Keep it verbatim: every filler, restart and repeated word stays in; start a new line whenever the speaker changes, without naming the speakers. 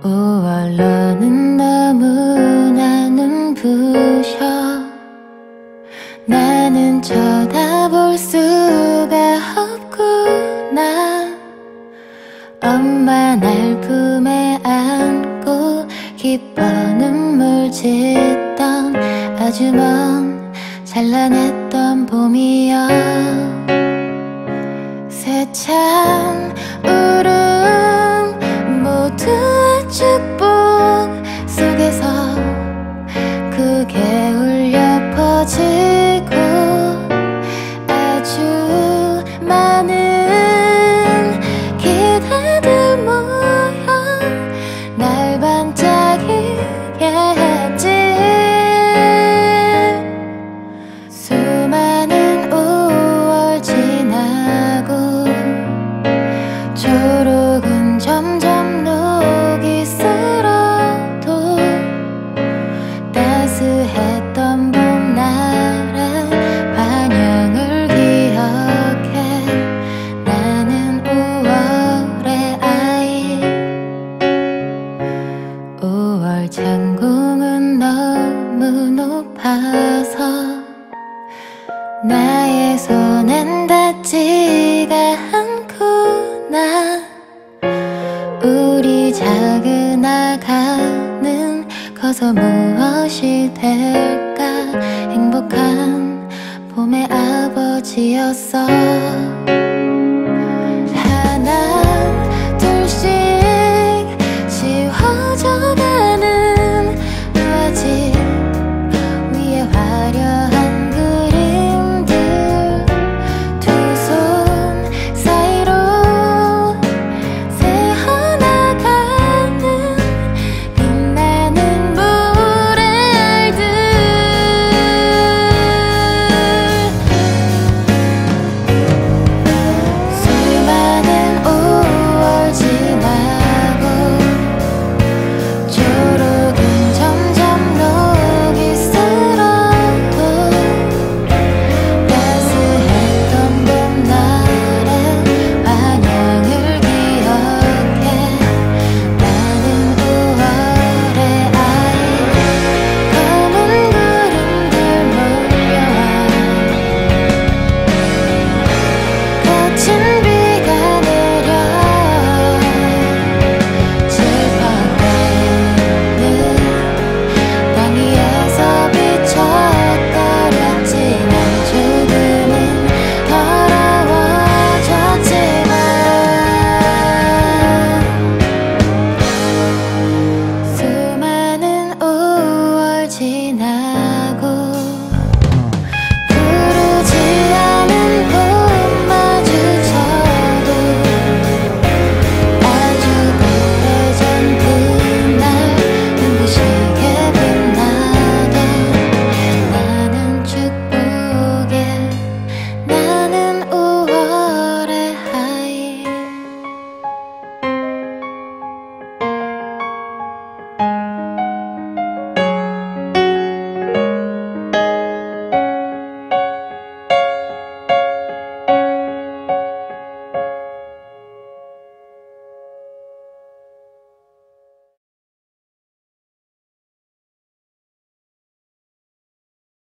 오월로는 너무나 눈부셔. 나는 쳐다볼 수가 없구나. 엄마 날 품에 안고 기뻐 눈물 짓던 아주 먼 찬란했던 봄이여. 세찬 울음 모두의 축복 속에서 크게 울려 퍼지고 아주 많은 기대들 모여 날 반짝이게 했지. 수많은 오월 지나고 초록은 점점 녹이 슬어도 따스했던 봄날의 환영을 기억해. 나는 오월의 아이. 오월 창공은 너무 높아서 나의 손엔 닿지가 않구나. 우리 작은 아가는 커서 무엇이 될까. 행복한 봄의 아버지였어. 하나 둘씩